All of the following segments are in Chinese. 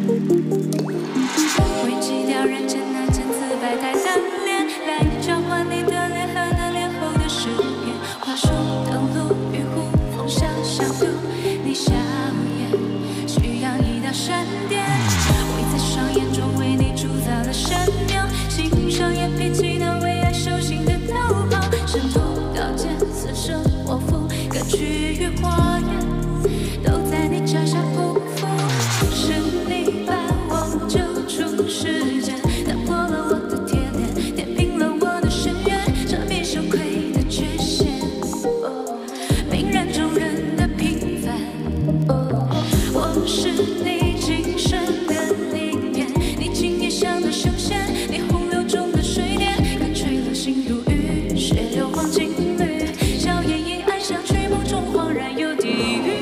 为基调人间那千姿百态单恋，来交换你的脸和那脸后的誓言。话说登陆与虎风相渡，你笑颜需要一道闪电，我在双眼中为你铸造了神庙，欣赏眼皮气那为爱修行的道袍，神徒刀剑刺身我腹，各区域花园都在你脚下匍匐，是你把我救出世间，打破了我的铁链，填平了我的深渊，遮蔽羞愧的缺陷，泯然众人的平凡，我是你今生的灵验，你今夜想的圣贤，你洪流中的水莲，干脆了心如雨，血流黄金缕，笑颜一暗香去梦中恍然有地狱。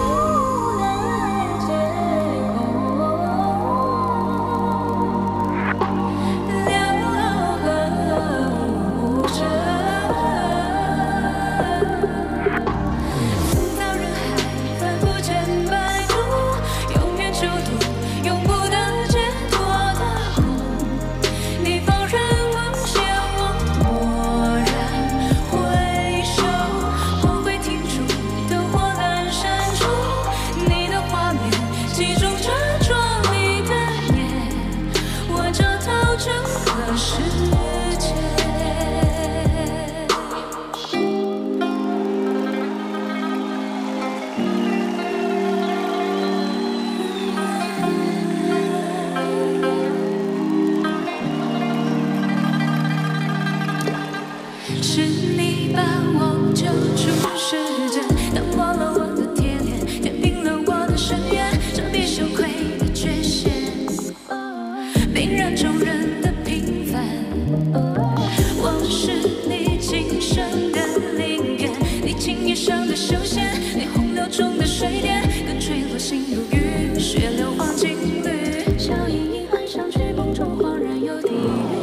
是你把我救出世间，打破了我的铁链，填平了我的深渊，遮蔽羞愧的缺陷，泯然众人的平凡，我是你今生的灵验，你今夜上的修仙，你洪流中的水莲，更坠落心如雨，血流黄金缕，笑盈盈暗香去梦中恍然有地狱。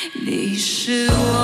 你是我